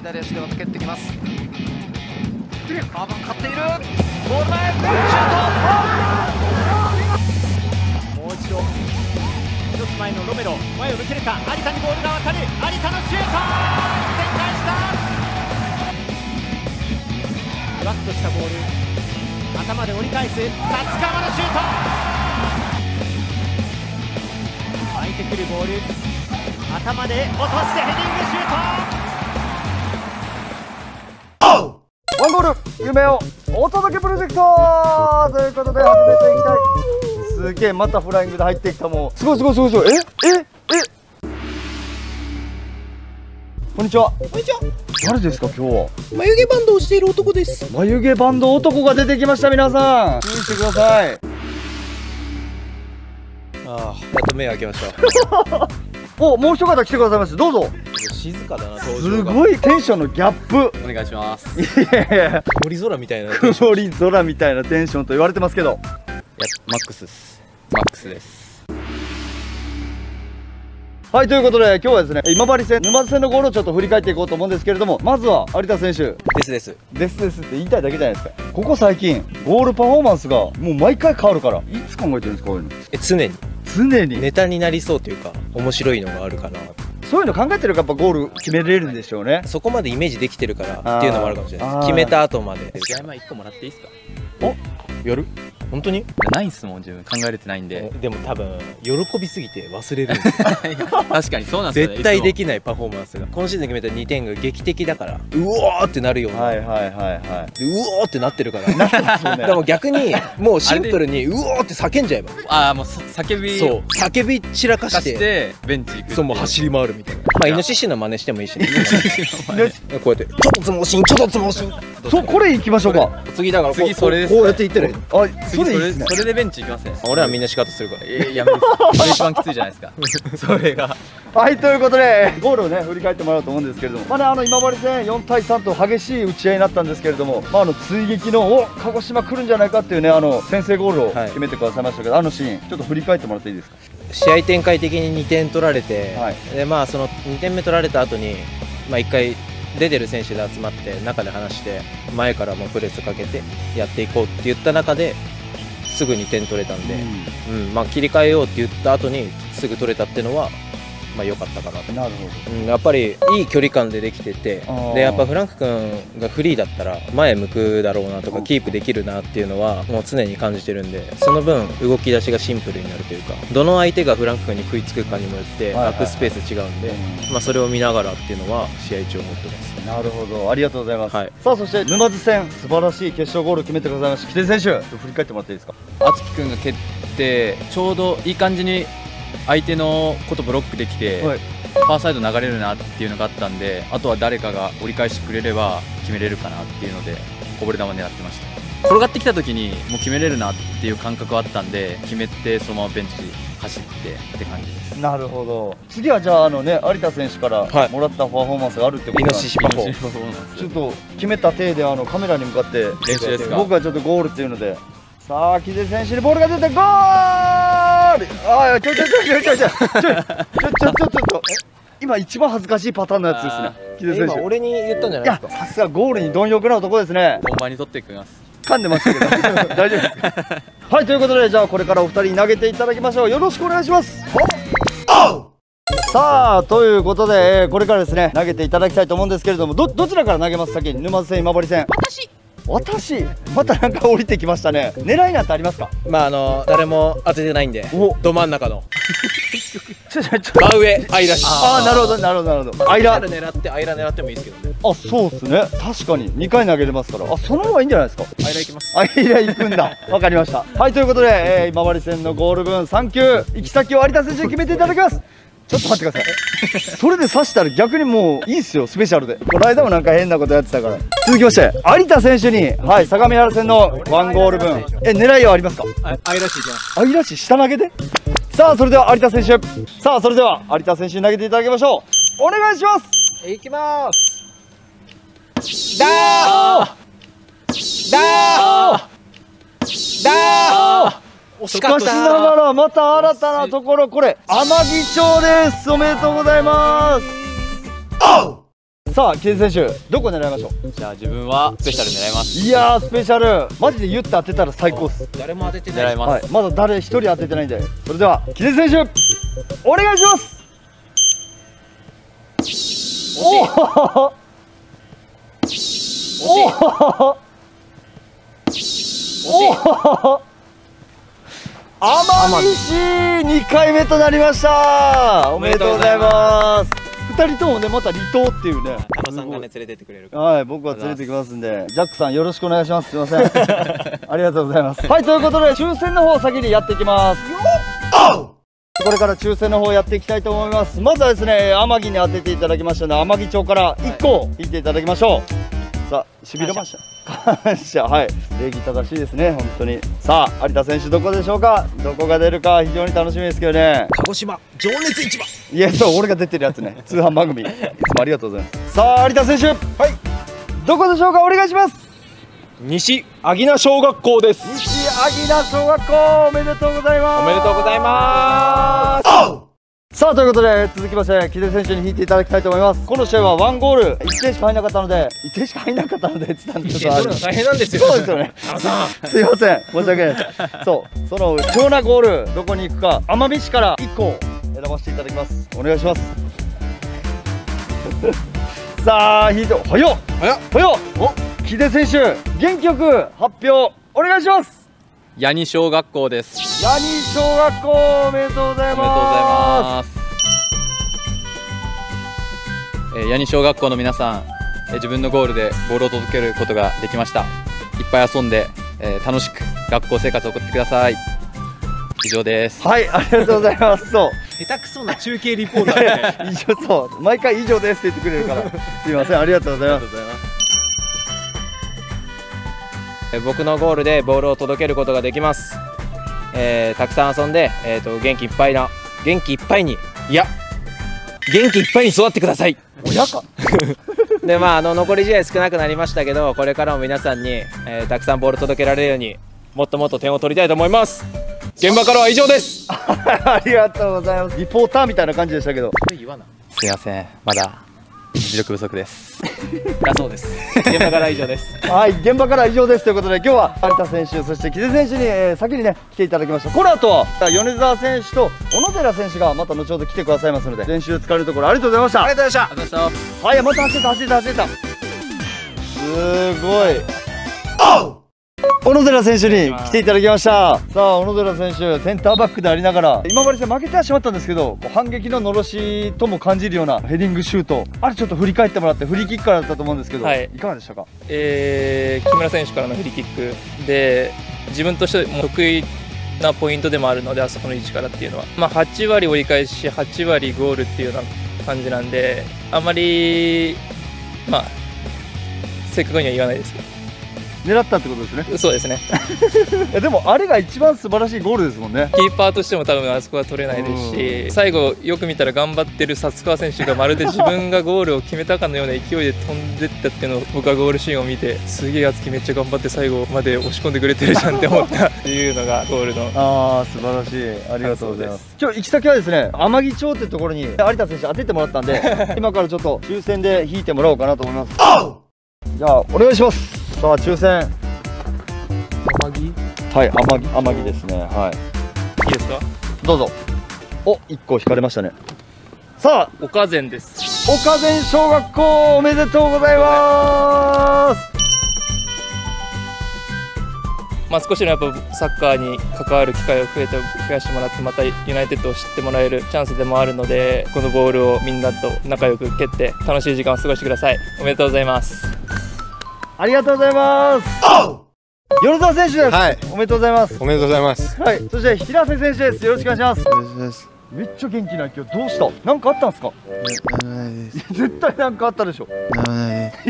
左足でまた蹴ってきます。カーブン勝っている。ゴール前シュート。 もう一度一つ前のロメロ、前を抜けるか。有田にボールが渡る。有田のシュート、展開した。ふわっとしたボール、頭で折り返す。達川のシュート、湧いてくるボール、頭で落としてヘディングシュート。 ワンゴール夢をお届けプロジェクトということで始めていきたい。すげえ、またフライングで入ってきた。もうすごいすごいすごいすごい。こんにちは。 こんにちは。 誰ですか今日は。 眉毛バンドをしている男です。 眉毛バンド男が出てきました。皆さん注意してください。 ああ、やっと目を開けました。 お、もう一方来てくださいました。どうぞ。 静かだな、登す場が。 ごいテンションのギャップ。 お願いします。 いやいや、 森空みたいな。 曇り空みたいなテンションと言われてますけど。 マックスです。マックスです。 はい、ということで今日はですね、今治戦沼津戦のゴールをちょっと振り返っていこうと思うんですけれども、まずは有田選手です。 ですって言いたいだけじゃないですか。ここ最近ゴールパフォーマンスがもう毎回変わるから、いつ考えてるんですかこういうの。 常に常にネタになりそうというか、面白いのがあるかな。 そういうの考えてるからやっぱゴール決めれるんでしょうね。 そこまでイメージできてるからっていうのもあるかもしれないです。 あー決めた後まで。 試合前1個もらっていいですか？ やる？本当に？ ないんすもん、自分考えれてないんで。 でも多分喜びすぎて忘れるんですよ。 確かにそうなんですよね。 絶対でききないパフォーマンスが、今シーズン決めた2点が劇的だから、うおーってなるような、 はいはいはいはい。 でうおーってなってるから。 そうねでも逆にもうシンプルにうおーって叫んじゃえば、 ああ、もう叫びそう叫び散らかかししてベンチ行くっていそうもう走り回るみたいな。まあイノシシの真似してもいいしね。 ねこうやってちょっとつもしんちょっとつもしん、 そう、これ行きましょうか。 次だから次それですこうやっていってる。 あ、 次それいいですね。 それでベンチ行きますね。 俺はみんな仕方するから。 やめる。それ一番きついじゃないですか。それがはい、ということでゴールをね振り返ってもらおうと思うんですけれども、まあね、今治戦4対3と激しい打ち合いになったんですけれども、まあ、追撃の鹿児島来るんじゃないかっていうね、先制ゴールを決めてくださいましたけど、あのシーンちょっと振り返ってもらっていいですか。 試合展開的に2点取られて、 はいでまあその2点目取られた後にまあ1回出てる選手で集まって中で話して、前からもプレスかけてやっていこうって言った中ですぐに点取れたんで、まあ、切り替えようって言った後にすぐ取れたっていうのはまあ良かったかなと。 なるほど。 やっぱりいい距離感でできてて、でやっぱフランク君がフリーだったら前向くだろうなとかキープできるなっていうのはもう常に感じてるんで、その分動き出しがシンプルになるというか、どの相手がフランク君に食いつくかにもよってはいはいはいバックスペース違うんで、まあそれを見ながらっていうのは試合中思ってます。 なるほど、ありがとうございます。 はいさあ、そして沼津戦素晴らしい決勝ゴールを決めてくださいました木手選手、振り返ってもらっていいですか。 敦貴君が蹴ってちょうどいい感じに相手のことブロックできて、 はいファーサイド流れるなっていうのがあったんで、あとは誰かが折り返してくれれば決めれるかなっていうのでこぼれ球狙ってました。転がってきた時にもう決めれるなっていう感覚はあったんで、決めてそのままベンチ走ってって感じです。 なるほど。次はじゃあ有田選手からはいもらったパフォーマンスがあるってことイなんでノシシパフォー。 そうなんですよ。 ちょっと決めた体でカメラに向かって練習ですか？ 僕がちょっとゴールっていうので、さあ木手選手にボールが出てゴール。ああ、ちょ今一番恥ずかしいパターンのやつですね、木手選今手。 俺に言ったんじゃいや、 ないですか。 さすがゴールに貪欲な男ですね。 本番に取っていきます。 噛んでましたけど大丈夫ですか。はい、ということでじゃあこれからお二人に投げていただきましょう。よろしくお願いします。さあ、ということで、これからですね投げていただきたいと思うんですけれども、どちらから投げます。先に沼津戦今治戦。私またなんか降りてきましたね。狙いなんてありますか。 まあ誰も当ててないんで、 おど真ん中のちょ真上アイラッシュ。 ああ、なるほどなるほどなるほど。間、 アイラ狙ってもいいですけどね。 あ、そうですね、確かに2回投げれますから、あ、その方がいいんじゃないですか。 アイラ行きます。 間行くんだ。わかりました。はい、ということで、今治戦のゴール分3球行き先を有田選手に決めていただきます。ちょっと待ってください。それで刺したら逆にもういいっすよ、スペシャルで。この間もなんか変なことやってたから。続きまして有田選手に、はい、相模原戦の1ゴール分、狙いはありますか。 アイラッシュいきます。 アイラッシュ下投げで。さあ、それでは有田選手、さあそれでは有田選手に投げていただきましょう。お願いします。 いきます。だーだーしかしながらまた新たなところ、これ天城町です。おめでとうございます。 さあ木出選手どこ狙いましょう。 じゃあ自分はスペシャル狙います。 いやースペシャルマジで言って当てたら最高っす。 誰も当ててない。 狙います。 はい、まだ誰一人当ててないんで、それでは木出選手お願いします。おおおお奄美市2回目となりました。おめでとうございます。2人ともねまた離島っていうね、 田野さんがね連れてってくれるから。 はい、僕は連れてきますんで、ジャックさんよろしくお願いします。すいません。ありがとうございます。はい、ということで抽選の方先にやっていきます。これから抽選の方やっていきたいと思います。まずはですね、天城に当てていただきましたので、天城町から1個引いていただきましょう。さあ、しびれました。感謝、はい、礼儀正しいですね、本当に。さあ、有田選手どこでしょうか。どこが出るか非常に楽しみですけどね。 鹿児島情熱市場。 いや、そう、俺が出てるやつね。通販番組。いつもありがとうございます。さあ、有田選手。はい。どこでしょうか。お願いします。 西阿名小学校です。 西阿名小学校、おめでとうございます。 おめでとうございます。 さあということで続きまして木出選手に引いていただきたいと思います。この試合は1ゴール1点しか入らなかったので1点しか入らなかったのでって言ったんですけど、 大変なんですよ。 そうですよね。すいません、申し訳ないです。そうその貴重なゴールどこに行くか、奄美市から1個選ばせていただきます。お願いします。さあ引いて早っお木出選手元気よく発表お願いします。 八木小学校です。 八木小学校おめでとうございます。 八木小学校の皆さん、自分のゴールでボールを届けることができました。いっぱい遊んで、楽しく学校生活を送ってください。以上です。 はい、ありがとうございます。そう下手くそな中継リポーターで以上、そう毎回以上ですって言ってくれるからすいません、ありがとうございます。 僕のゴールでボールを届けることができます。たくさん遊んで、元気いっぱいに元気いっぱいに育ってください。 親かで残り試合少なくなりましたけど、これからも皆さんに、たくさんボール届けられるようにもっともっと点を取りたいと思います。現場からは以上です。 ありがとうございます。リポーターみたいな感じでしたけど、 すいません、まだ実力不足です。 だそうです。現場から以上です。 はい、現場からは以上ですということで、今日は有田選手そして木出選手に、先にね来ていただきました。この後は米澤選手と小野寺選手がまた後ほど来てくださいますので、練習疲れるところありがとうございました。 ありがとうございました。 はい、また走ってたすごい小野寺選手に来ていただきました。さあ小野寺選手センターバックでありながら今治戦負けてはしまったんですけど、こう反撃ののろしとも感じるようなヘディングシュート、あれちょっと振り返ってもらって、フリーキックからだったと思うんですけど、 はいいかがでしたか。 木村選手からのフリーキックで自分としても得意なポイントでもあるので、あそこの位置からっていうのは、8割折り返し8割ゴールっていうような感じなんで、あまり正確には言わないですけど、 狙ったってことですね。 そうですね。 いやでもあれが一番素晴らしいゴールですもんね。 キーパーとしても多分あそこは取れないですし、最後よく見たら頑張ってる薩川選手がまるで自分がゴールを決めたかのような勢いで飛んでったっていうのを僕はゴールシーンを見て、すげえやつきめっちゃ頑張って最後まで押し込んでくれてるじゃんって思ったっていうのがゴールの。 ああ素晴らしい、ありがとうございます。今日行き先はですね、天城町っていうところに有田選手当ててもらったんで今からちょっと抽選で引いてもらおうかなと思います。じゃあお願いします。さあ抽選、はい、天城ですね。はい、 いいですか。 どうぞ。お、1個引かれましたね。さあ岡善です。 岡善小学校おめでとうございます。 少しのやっぱサッカーに関わる機会を増やしてもらって、またユナイテッドを知ってもらえるチャンスでもあるので、このボールをみんなと仲良く蹴って楽しい時間を過ごしてください。おめでとうございます。 ありがとうございます。米澤選手です。はい、おめでとうございます。 おめでとうございます。 はい、そして平瀬選手です。よろしくお願いします。めっちゃ元気な今日、どうした？なんかあったんですか？ ないです。 絶対なんかあったでしょ。 ないです。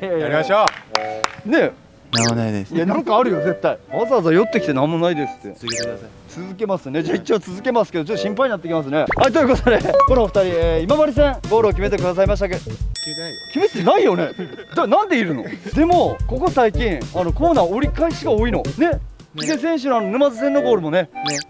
ややりましょう。ねえ。 なんもないです。 いやなんかあるよ絶対。わざわざ寄ってきてなんもないですって。 続けてください。 続けますね。じゃあ一応続けますけど、ちょっと心配になってきますね。はい、ということでこのお二人、今治戦ゴールを決めてくださいましたけど、決めてないよね。じゃあなんでいるの？でもここ最近コーナー折り返しが多いのね。木出選手の沼津戦のゴールもね。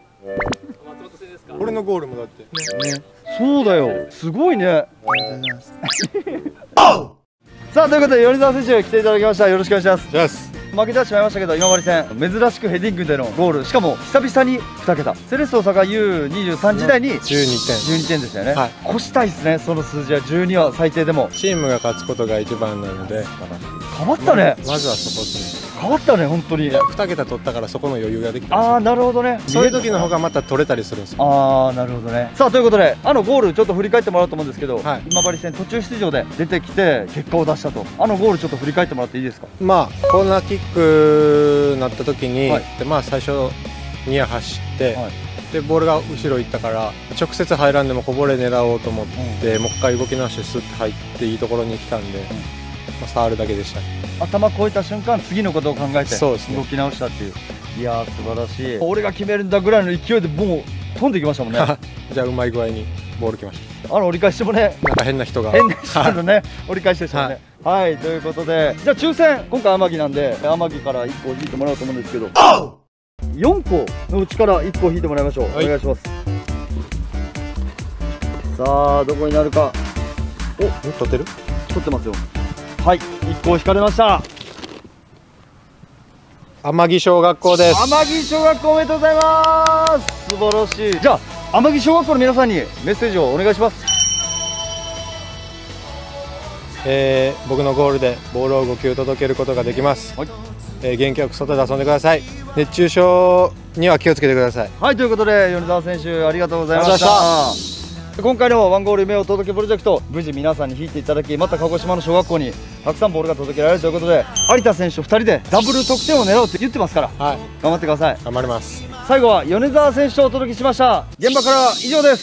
俺のゴールもだって。 そうだよ。すごいね。 ありがとうございます。 さあということで米澤選手来ていただきました。よろしくお願いします。 じゃあす。 負けてはしまいましたけど、今治戦珍しくヘディングでのゴール、しかも久々に2桁、セレッソ大阪 U23 時代に 12点。 12点でしたよね、 はい越したいですね、その数字は12は最低でも。 チームが勝つことが一番なので、 変わったね、 まずはそこですね。 変わったね、本当に。 2桁取ったからそこの余裕ができたんですよ。 ああ、なるほどね、 そういう時の方がまた取れたりするんですよ。 ああ、なるほどね。さあということで、ゴールちょっと振り返ってもらおうと思うんですけど、 はい今治戦途中出場で出てきて結果を出したと、ゴールちょっと振り返ってもらっていいですか。 まあコーナーキックなった時に、 はいでまあ最初ニア走って、 はいでボールが後ろ行ったから直接入らんでもこぼれ狙おうと思って、もう一回動き直してスッと入っていいところに来たんで、まあ、触るだけでした。 頭越えた瞬間次のことを考えてそうですね動き直したっていう。いやー素晴らしい。俺が決めるんだぐらいの勢いでもう飛んでいきましたもんね。 じゃあうまい具合にボール来まし折り返しもね、 た。なんか変な人が変な人のね折り返しでしたもんね。はい、ということで、じゃあ抽選今回天城なんで天城から1個引いてもらおうと思うんですけど、4個のうちから1個引いてもらいましょう。 はいお願いします。さあどこになるか。 取ってる？ 取ってますよ。はい、1個引かれました。 天城小学校です。 天城小学校おめでとうございます。素晴らしい。じゃあ天城小学校の皆さんにメッセージをお願いします。 僕のゴールでボールを5球届けることができます。 はい元気よく外で遊んでください。熱中症には気をつけてください。 はい、ということで米澤選手ありがとうございましありがとうございた。今回のワンゴール夢を届けプロジェクト、無事皆さんに引いていただき、また鹿児島の小学校にたくさんボールが届けられるということで、有田選手2人でダブル得点を狙おうって言ってますからはい、 頑張ってください。 頑張ります。 最後は米澤選手とお届けしました。現場から以上です。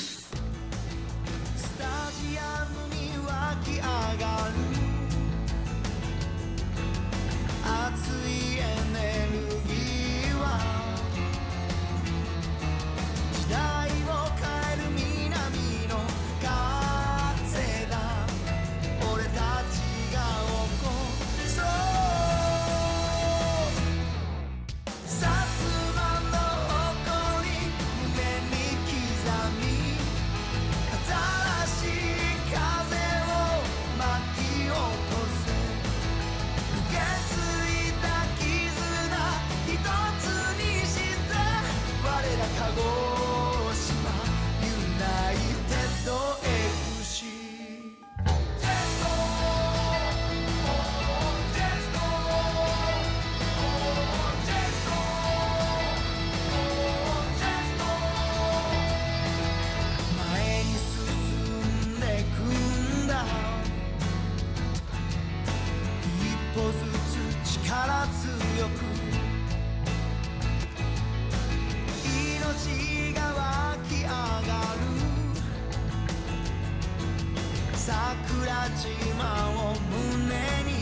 桜島を胸に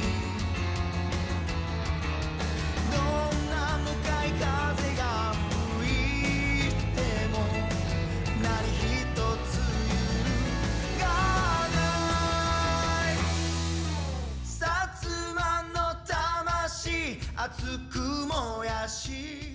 どんな向かい風が吹いても何一つ揺るがない薩摩の魂熱く燃やし